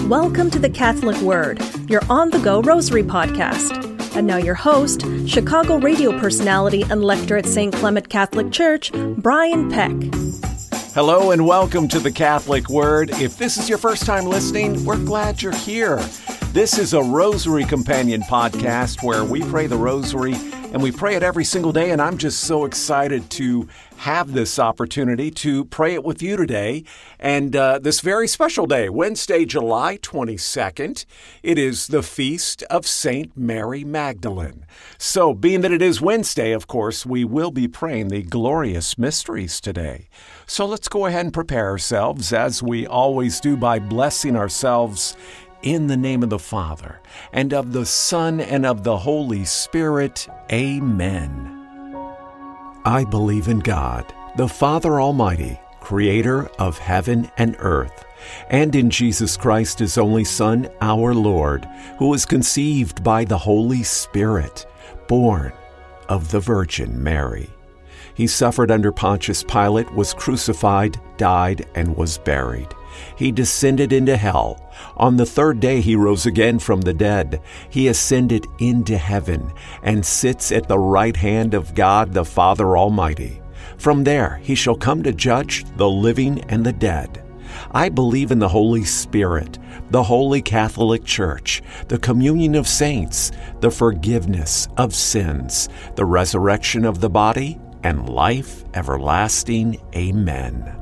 Welcome to the Catholic Word, your on-the-go rosary podcast. And now your host, Chicago radio personality and lector at St. Clement Catholic Church, Brian Peck. Hello and welcome to the Catholic Word. If this is your first time listening, we're glad you're here. This is a Rosary Companion podcast where we pray the Rosary, and we pray it every single day, and I'm just so excited to have this opportunity to pray it with you today. And this very special day, Wednesday, July 22nd, it is the feast of St. Mary Magdalene. So, being that it is Wednesday, of course, we will be praying the glorious mysteries today. So let's go ahead and prepare ourselves, as we always do, by blessing ourselves in the name of the Father, and of the Son, and of the Holy Spirit. Amen. I believe in God, the Father Almighty, creator of heaven and earth, and in Jesus Christ, his only Son, our Lord, who was conceived by the Holy Spirit, born of the Virgin Mary. He suffered under Pontius Pilate, was crucified, died, and was buried. He descended into hell. On the third day he rose again from the dead. He ascended into heaven and sits at the right hand of God the Father Almighty. From there he shall come to judge the living and the dead. I believe in the Holy Spirit, the Holy Catholic Church, the communion of saints, the forgiveness of sins, the resurrection of the body, and life everlasting. Amen.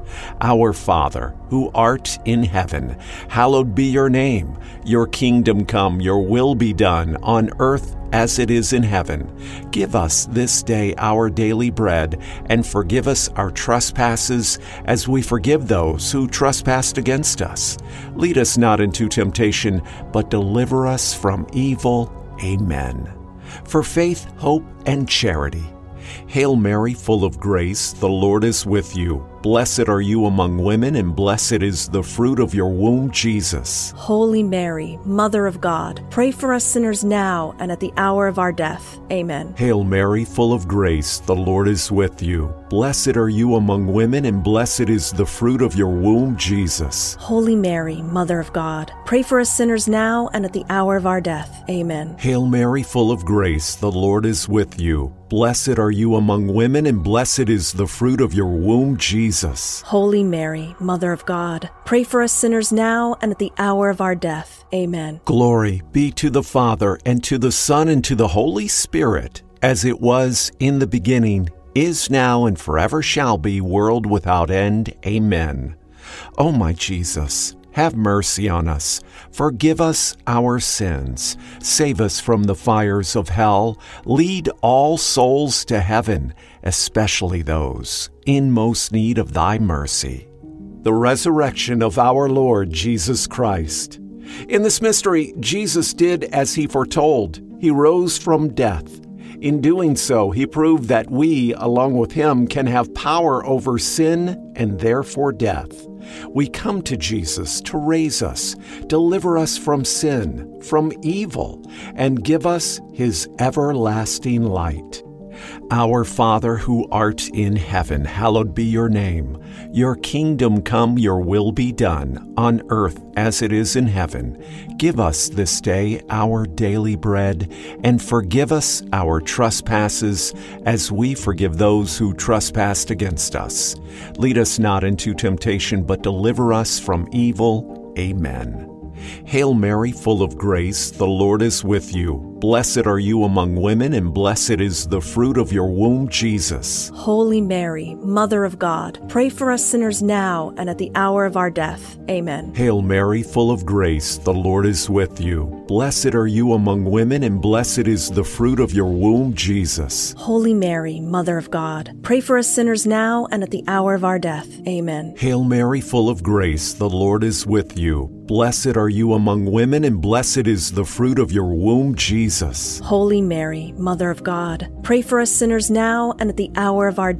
Our Father, who art in heaven, hallowed be your name. Your kingdom come, your will be done, on earth as it is in heaven. Give us this day our daily bread, and forgive us our trespasses, as we forgive those who trespass against us. Lead us not into temptation, but deliver us from evil. Amen. For faith, hope, and charity. Hail Mary, full of grace, the Lord is with you. Blessed are you among women, and blessed is the fruit of your womb, Jesus. Holy Mary, Mother of God, pray for us sinners now and at the hour of our death. Amen. Hail Mary, full of grace, the Lord is with you. Blessed are you among women, and blessed is the fruit of your womb, Jesus. Holy Mary, Mother of God, pray for us sinners now and at the hour of our death. Amen. Hail Mary, full of grace, the Lord is with you. Blessed are you among women, and blessed is the fruit of your womb, Jesus. Holy Mary, Mother of God, pray for us sinners now and at the hour of our death. Amen. Glory be to the Father, and to the Son, and to the Holy Spirit, as it was in the beginning, is now, and forever shall be, world without end. Amen. O my Jesus, have mercy on us. Forgive us our sins. Save us from the fires of hell. Lead all souls to heaven, especially those in most need of thy mercy. The resurrection of our Lord Jesus Christ. In this mystery, Jesus did as he foretold. He rose from death. In doing so, he proved that we, along with him, can have power over sin and therefore death. We come to Jesus to raise us, deliver us from sin, from evil, and give us his everlasting light. Our Father, who art in heaven, hallowed be your name. Your kingdom come, your will be done, on earth as it is in heaven. Give us this day our daily bread, and forgive us our trespasses, as we forgive those who trespass against us. Lead us not into temptation, but deliver us from evil. Amen. Hail Mary, full of grace, the Lord is with you. Blessed are you among women, and blessed is the fruit of your womb, Jesus. Holy Mary, Mother of God, pray for us sinners now and at the hour of our death. Amen. Hail Mary, full of grace, the Lord is with you. Blessed are you among women, and blessed is the fruit of your womb, Jesus. Holy Mary, Mother of God, pray for us sinners now and at the hour of our death. Amen. Hail Mary, full of grace, the Lord is with you. Blessed are you among women, and blessed is the fruit of your womb, Jesus. Holy Mary, Mother of God, pray for us sinners now and at the hour of our death.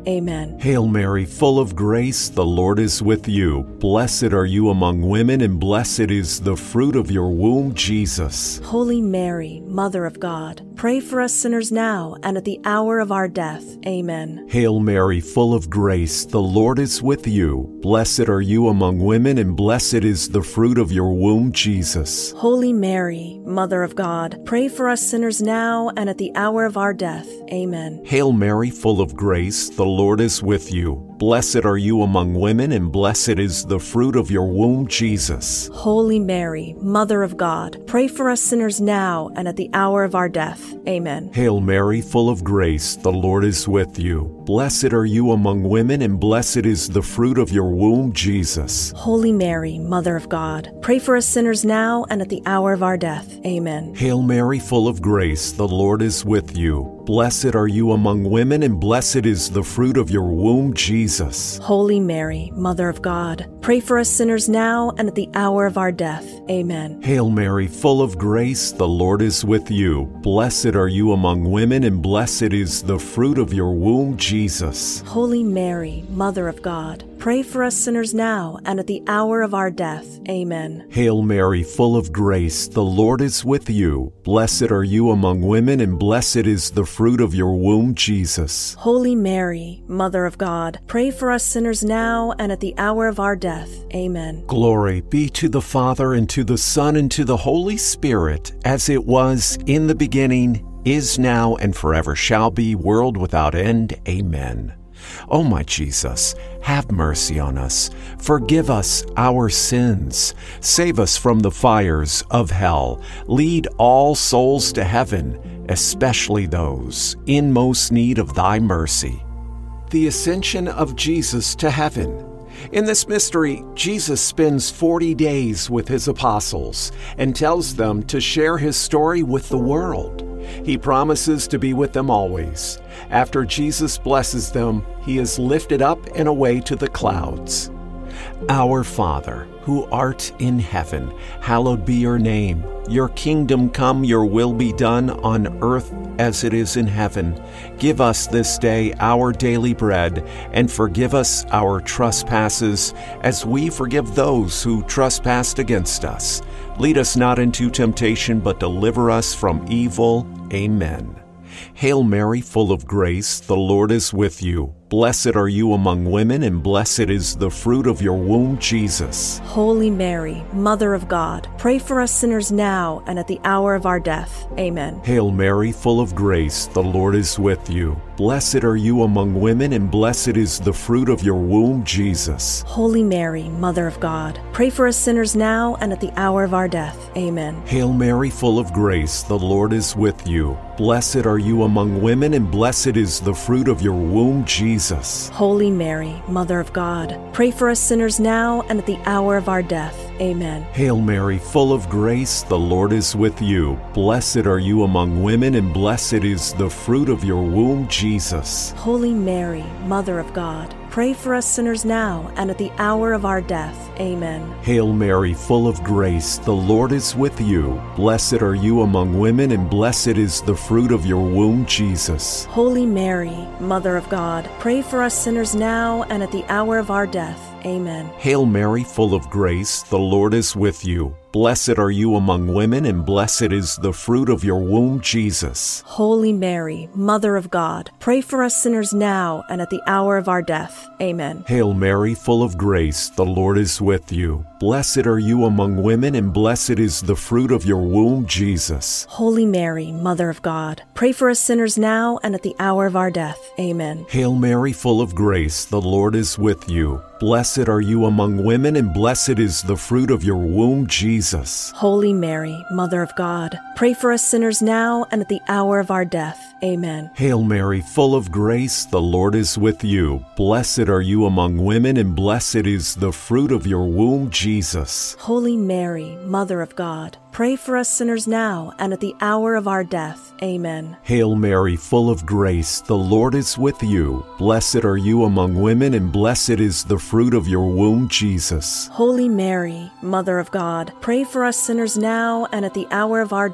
Amen. Hail Mary, full of grace, the Lord is with you. Blessed are you among women, and blessed is the fruit of your womb, Jesus. Holy Mary, Mother of God, pray for us sinners now and at the hour of our death. Amen. Hail Mary, full of grace, the Lord is with you. Blessed are you among women, and blessed is the fruit of your womb, Jesus. Holy Mary, Mother of God, pray for us sinners now and at the hour of our death. Amen. Hail Mary, full of grace, the Lord is with you. Blessed are you among women, and blessed is the fruit of your womb, Jesus. Holy Mary, Mother of God, pray for us sinners now and at the hour of our death. Amen. Hail Mary, full of grace, the Lord is with you. Blessed are you among women, and blessed is the fruit of your womb, Jesus. Holy Mary, Mother of God, pray for us sinners now and at the hour of our death. Amen. Hail Mary, full of grace, the Lord is with you. Blessed are you among women, and blessed is the fruit of your womb, Jesus. Holy Mary, Mother of God, pray for us sinners now and at the hour of our death. Amen. Hail Mary, full of grace, the Lord is with you. Blessed are you among women, and blessed is the fruit of your womb, Jesus. Holy Mary, Mother of God, pray for us sinners now and at the hour of our death. Amen. Hail Mary, full of grace, the Lord is with you. Blessed are you among women, and blessed is the fruit of your womb, Jesus. Holy Mary, Mother of God, pray for us sinners now and at the hour of our death. Amen. Glory be to the Father, and to the Son, and to the Holy Spirit, as it was in the beginning, is now, and forever shall be, world without end. Amen. O my Jesus, have mercy on us. Forgive us our sins. Save us from the fires of hell. Lead all souls to heaven, especially those in most need of thy mercy. The Ascension of Jesus to heaven. In this mystery, Jesus spends 40 days with his apostles and tells them to share his story with the world. He promises to be with them always. After Jesus blesses them, he is lifted up and away to the clouds. Our Father, who art in heaven, hallowed be your name. Your kingdom come, your will be done on earth as it is in heaven. Give us this day our daily bread, and forgive us our trespasses, as we forgive those who trespass against us. Lead us not into temptation, but deliver us from evil. Amen. Hail Mary, full of grace, the Lord is with you. Blessed are you among women, and blessed is the fruit of your womb, Jesus. Holy Mary, Mother of God, pray for us sinners now and at the hour of our death. Amen. Hail Mary, full of grace, the Lord is with you. Blessed are you among women, and blessed is the fruit of your womb, Jesus. Holy Mary, Mother of God, pray for us sinners now and at the hour of our death. Amen. Hail Mary, full of grace, the Lord is with you. Blessed are you among women, and blessed is the fruit of your womb, Jesus. Holy Mary, Mother of God, pray for us sinners now and at the hour of our death. Amen. Hail Mary, full of grace, the Lord is with you. Blessed are you among women, and blessed is the fruit of your womb, Jesus. Holy Mary, Mother of God, pray for us sinners now and at the hour of our death. Amen. Hail Mary, full of grace, the Lord is with you. Blessed are you among women, and blessed is the fruit of your womb, Jesus. Holy Mary, Mother of God, pray for us sinners now and at the hour of our death. Amen. Hail Mary, full of grace, the Lord is with you. Blessed are you among women, and blessed is the fruit of your womb, Jesus. Holy Mary, Mother of God, pray for us sinners now and at the hour of our death. Amen. Hail Mary, full of grace, the Lord is with you. Blessed are you among women, and blessed is the fruit of your womb, Jesus. Holy Mary, Mother of God, pray for us sinners now and at the hour of our death. Amen. Hail Mary, full of grace, the Lord is with you. Blessed are you among women, and blessed is the fruit of your womb, Jesus. Holy Mary, Mother of God, pray for us sinners now and at the hour of our death. Amen. Hail Mary, full of grace, the Lord is with you. Blessed are you among women, and blessed is the fruit of your womb, Jesus. Holy Mary, Mother of God, pray for us sinners now and at the hour of our death. Amen. Hail Mary, full of grace, the Lord is with you. Blessed are you among women, and blessed is the fruit of your womb, Jesus. Holy Mary, Mother of God, pray for us sinners now and at the hour of our death.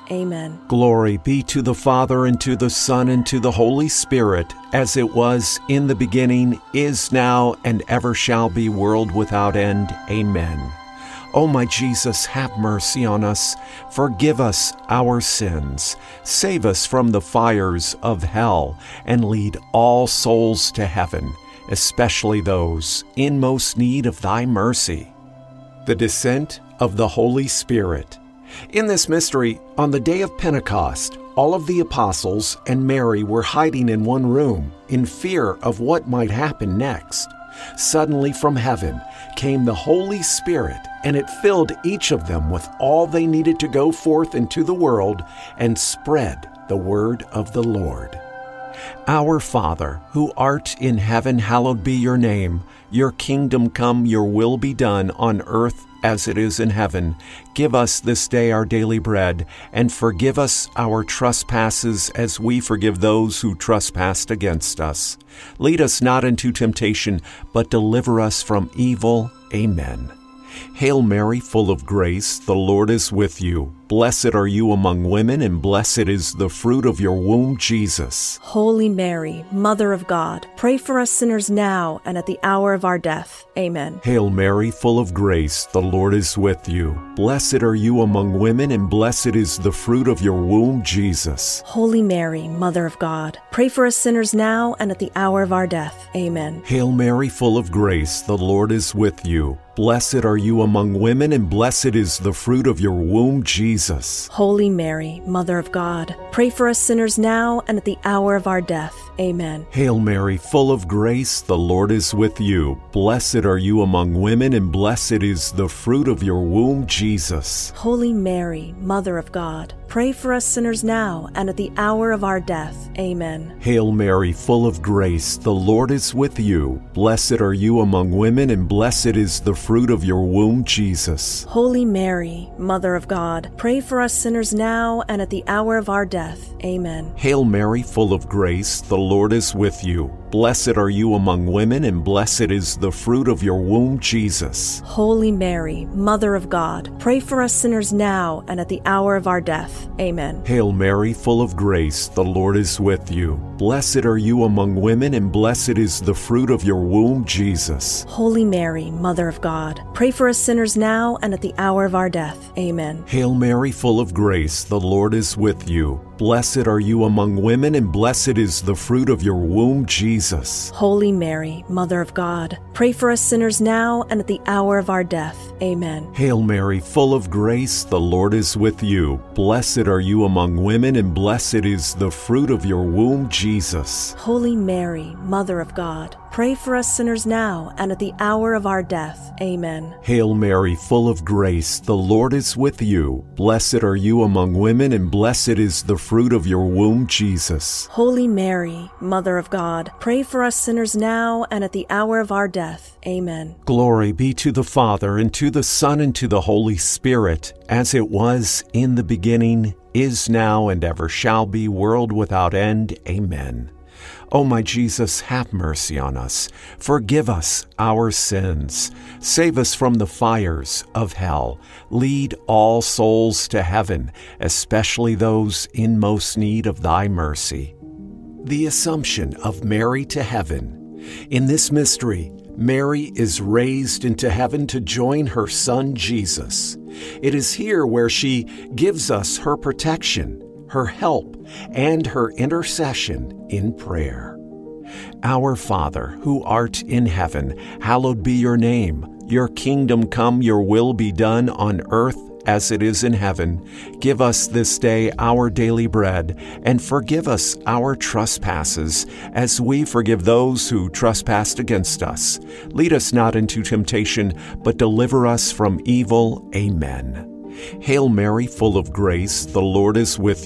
Amen. Glory be to the Father, and to the Son, and to the Holy Spirit, as it was in the beginning, is now, and ever shall be, world without end. Amen. O my Jesus, have mercy on us. Forgive us our sins. Save us from the fires of hell, and lead all souls to heaven, especially those in most need of thy mercy. The descent of the Holy Spirit. In this mystery, on the day of Pentecost, all of the apostles and Mary were hiding in one room in fear of what might happen next. Suddenly from heaven came the Holy Spirit, and it filled each of them with all they needed to go forth into the world and spread the word of the Lord. Our Father, who art in heaven, hallowed be your name. Your kingdom come, your will be done on earth as it is in heaven. Give us this day our daily bread, and forgive us our trespasses as we forgive those who trespass against us. Lead us not into temptation, but deliver us from evil. Amen. Hail Mary, full of grace, the Lord is with you. Blessed are you among women, and blessed is the fruit of your womb, Jesus. Holy Mary, Mother of God, pray for us sinners now and at the hour of our death. Amen. Hail Mary, full of grace, the Lord is with you. Blessed are you among women, and blessed is the fruit of your womb, Jesus. Holy Mary, Mother of God, pray for us sinners now and at the hour of our death. Amen. Hail Mary, full of grace, the Lord is with you. Blessed are you among women, and blessed is the fruit of your womb, Jesus. Holy Mary, Mother of God, pray for us sinners now and at the hour of our death. Amen. Hail Mary, full of grace, the Lord is with you. Blessed are you among women, and blessed is the fruit of your womb, Jesus. Holy Mary, Mother of God, pray for us sinners now and at the hour of our death. Amen. Hail Mary, full of grace, the Lord is with you. Blessed are you among women, and blessed is the fruit of your womb, Jesus. Holy Mary, Mother of God, pray for us sinners now and at the hour of our death. Amen. Hail Mary, full of grace, the Lord is with you. Blessed are you among women, and blessed is the fruit of your womb, Jesus. Holy Mary, Mother of God, pray for us sinners now and at the hour of our death. Amen. Hail Mary, full of grace, the Lord is with you. Blessed are you among women, and blessed is the fruit of your womb, Jesus. Holy Mary, Mother of God, pray for us sinners now and at the hour of our death. Amen. Hail Mary, full of grace, the Lord is with you. Blessed are you among women, and blessed is the fruit of your womb, Jesus. Holy Mary, Mother of God, pray for us sinners now and at the hour of our death. Amen. Hail Mary, full of grace, the Lord is with you. Blessed are you among women, and blessed is the fruit of your womb, Jesus. Holy Mary, Mother of God, pray for us sinners now and at the hour of our death. Amen. Hail Mary, full of grace, the Lord is with you. Blessed are you among women, and blessed is the fruit of your womb, Jesus. Holy Mary, Mother of God, pray for us sinners now and at the hour of our death. Amen. Glory be to the Father, and to the Son, and to the Holy Spirit, as it was in the beginning, is now, and ever shall be, world without end. Amen. O my Jesus, have mercy on us. Forgive us our sins. Save us from the fires of hell. Lead all souls to heaven, especially those in most need of thy mercy. The Assumption of Mary to heaven. In this mystery, Mary is raised into heaven to join her son Jesus. It is here where she gives us her protection, her help, and her intercession in prayer. Our Father, who art in heaven, hallowed be your name. Your kingdom come, your will be done on earth as it is in heaven. Give us this day our daily bread, and forgive us our trespasses, as we forgive those who trespass against us. Lead us not into temptation, but deliver us from evil. Amen. Hail Mary, full of grace, the Lord is with you.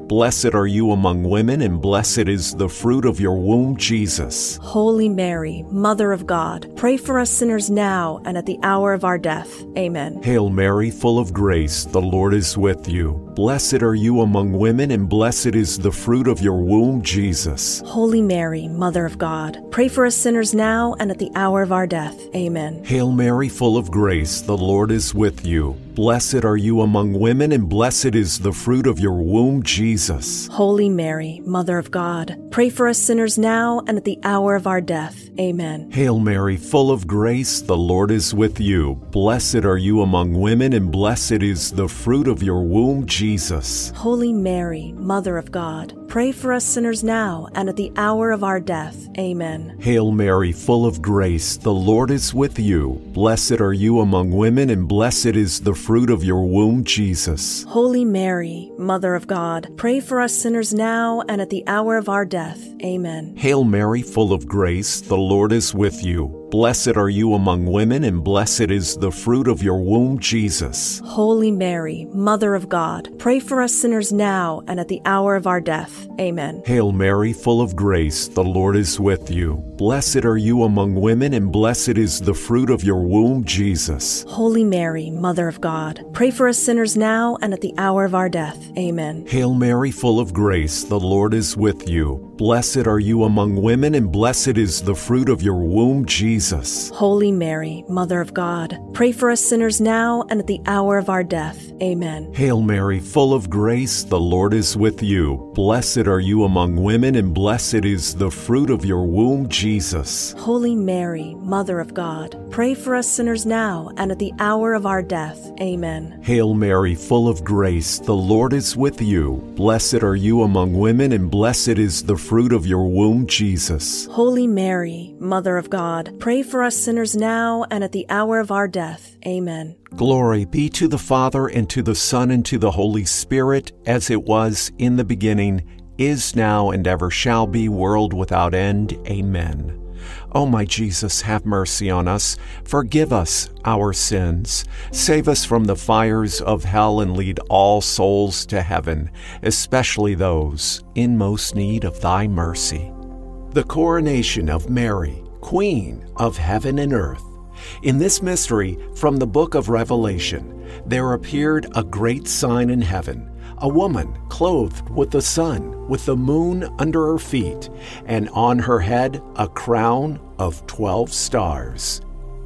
Blessed are you among women, and blessed is the fruit of your womb, Jesus. Holy Mary, Mother of God, pray for us sinners now and at the hour of our death. Amen. Hail Mary, full of grace, the Lord is with you. Blessed are you among women, and blessed is the fruit of your womb, Jesus. Holy Mary, Mother of God, pray for us sinners now and at the hour of our death. Amen. Hail Mary, full of grace, the Lord is with you. Blessed are you among women, and blessed is the fruit of your womb, Jesus. Holy Mary, Mother of God, pray for us sinners now and at the hour of our death. Amen. Hail Mary, full of grace, the Lord is with you. Blessed are you among women, and blessed is the fruit of your womb, Jesus. Holy Mary, Mother of God, pray for us sinners now and at the hour of our death. Amen. Hail Mary, full of grace, the Lord is with you. Blessed are you among women, and blessed is the fruit of your womb, Jesus. Holy Mary, Mother of God, pray for us sinners now and at the hour of our death. Amen. Hail Mary, full of grace, the Lord is with you. Blessed are you among women, and blessed is the fruit of your womb, Jesus. Holy Mary, Mother of God, pray for us sinners now and at the hour of our death. Amen. Hail Mary, full of grace, the Lord is with you. Blessed are you among women, and blessed is the fruit of your womb, Jesus. Holy Mary, Mother of God, pray for us sinners now and at the hour of our death. Amen. Hail Mary, full of grace, the Lord is with you. Blessed are you among women, and blessed is the fruit of your womb, Jesus. Holy Mary, Mother of God, pray for us sinners now and at the hour of our death. Amen. Hail Mary, full of grace, the Lord is with you. Blessed are you among women, and blessed is the fruit of your womb, Jesus. Holy Mary, Mother of God, pray for us sinners now and at the hour of our death. Amen. Hail Mary, full of grace, the Lord is with you. Blessed are you among women, and blessed is the fruit of your womb, Jesus. Holy Mary, Mother of God, pray for us sinners now and at the hour of our death. Amen. Glory be to the Father, and to the Son, and to the Holy Spirit, as it was in the beginning, is now, and ever shall be, world without end. Amen. O my Jesus, have mercy on us. Forgive us our sins. Save us from the fires of hell, and lead all souls to heaven, especially those in most need of thy mercy. The coronation of Mary, Queen of heaven and earth. In this mystery from the book of Revelation, there appeared a great sign in heaven, a woman clothed with the sun, with the moon under her feet, and on her head a crown of 12 stars.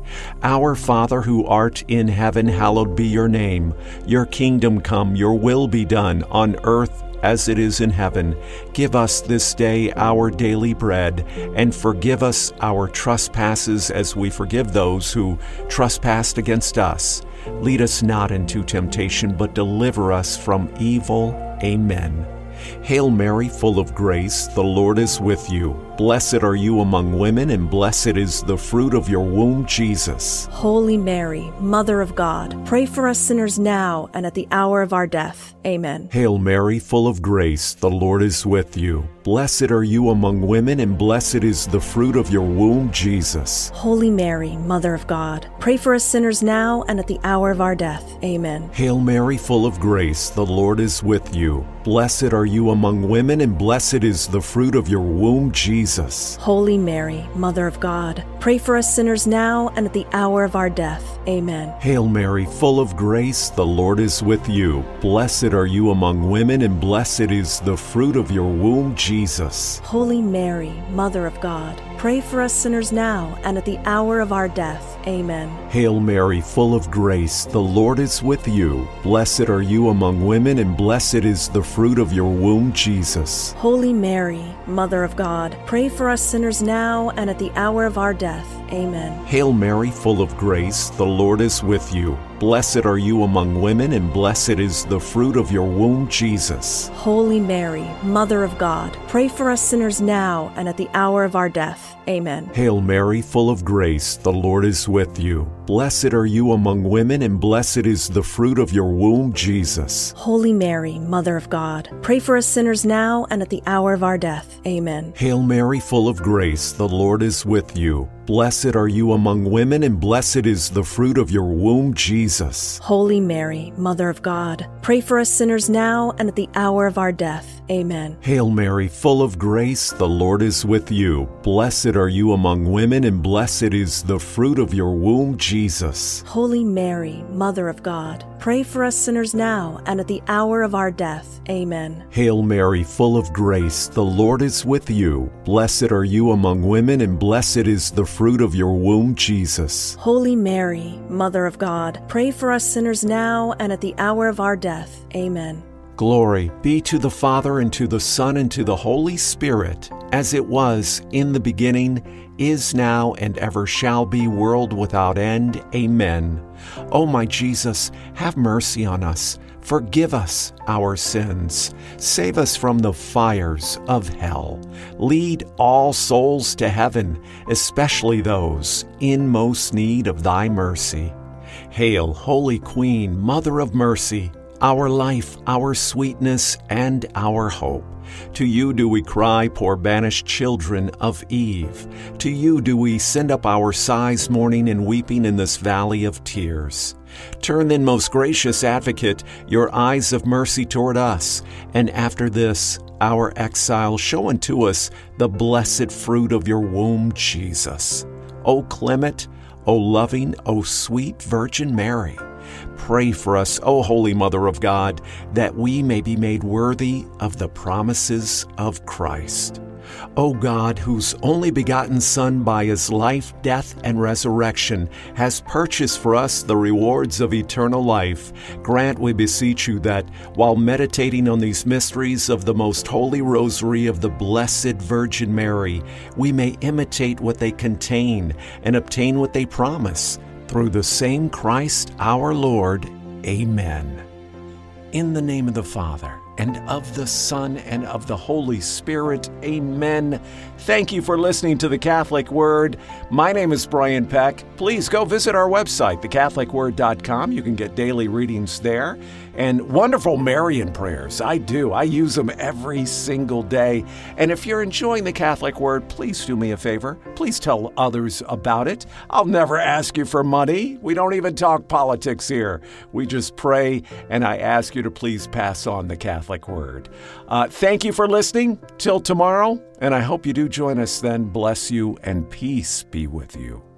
Our Father who art in heaven, hallowed be your name. Your kingdom come, your will be done, on earth as it is in heaven. Give us this day our daily bread, and forgive us our trespasses as we forgive those who trespass against us. Lead us not into temptation, but deliver us from evil. Amen. Hail Mary, full of grace, the Lord is with you. Blessed are you among women, and blessed is the fruit of your womb, Jesus. Holy Mary, Mother of God, pray for us sinners now and at the hour of our death. Amen. Hail Mary, full of grace, the Lord is with you. Blessed are you among women, and blessed is the fruit of your womb, Jesus. Holy Mary, Mother of God, pray for us sinners now and at the hour of our death. Amen. Hail Mary, full of grace, the Lord is with you. Blessed are you among women, and blessed is the fruit of your womb, Jesus. Holy Mary, Mother of God, pray for us sinners now and at the hour of our death. Amen. Hail Mary, full of grace, the Lord is with you. Blessed are you among women, and blessed is the fruit of your womb, Jesus. Holy Mary, Mother of God, pray for us sinners now and at the hour of our death. Amen. Hail Mary, full of grace, the Lord is with you. Blessed are you among women, and blessed is the fruit of your womb, Jesus. Holy Mary, Mother of God, pray for us sinners now and at the hour of our death. Amen. Hail Mary, full of grace, the Lord is with you. Blessed are you among women, and blessed is the fruit of your womb, Jesus. Holy Mary, Mother of God, pray for us sinners now and at the hour of our death. Amen. Hail Mary, full of grace, the Lord is with you. Blessed are you among women, and blessed is the fruit of your womb, Jesus. Holy Mary, Mother of God, pray for us sinners now and at the hour of our death. Amen. Hail Mary, full of grace, the Lord is with you. Blessed are you among women, and blessed is the fruit of your womb, Jesus. Holy Mary, Mother of God, pray for us sinners now and at the hour of our death. Amen. Hail Mary, full of grace, the Lord is with you. Blessed are you among women, and blessed is the fruit of your womb, Jesus. Holy Mary, Mother of God, pray for us sinners now and at the hour of our death. Amen. Hail Mary, full of grace, the Lord is with you. Blessed are you among women, and blessed is the fruit of your womb, Jesus. Holy Mary, Mother of God, pray for us sinners now and at the hour of our death. Amen. Glory be to the Father, and to the Son, and to the Holy Spirit, as it was in the beginning, is now, and ever shall be, world without end. Amen. O my Jesus, have mercy on us. Forgive us our sins. Save us from the fires of hell. Lead all souls to heaven, especially those in most need of thy mercy. Hail, Holy Queen, Mother of Mercy, our life, our sweetness, and our hope. To you do we cry, poor banished children of Eve. To you do we send up our sighs, mourning and weeping in this valley of tears. Turn then, most gracious Advocate, your eyes of mercy toward us, and after this, our exile, show unto us the blessed fruit of your womb, Jesus. O clement, O loving, O sweet Virgin Mary, pray for us, O Holy Mother of God, that we may be made worthy of the promises of Christ. O God, whose only begotten Son by his life, death, and resurrection has purchased for us the rewards of eternal life, grant, we beseech you, that while meditating on these mysteries of the most holy rosary of the Blessed Virgin Mary, we may imitate what they contain and obtain what they promise. Through the same Christ our Lord. Amen. In the name of the Father, and of the Son, and of the Holy Spirit. Amen. Thank you for listening to The Catholic Word. My name is Brian Peck. Please go visit our website, thecatholicword.com. You can get daily readings there and wonderful Marian prayers. I use them every single day. And if you're enjoying The Catholic Word, please do me a favor. Please tell others about it. I'll never ask you for money. We don't even talk politics here. We just pray, and I ask you to please pass on the Catholic Word. Thank you for listening. Till tomorrow, and I hope you do join us then. Bless you, and peace be with you.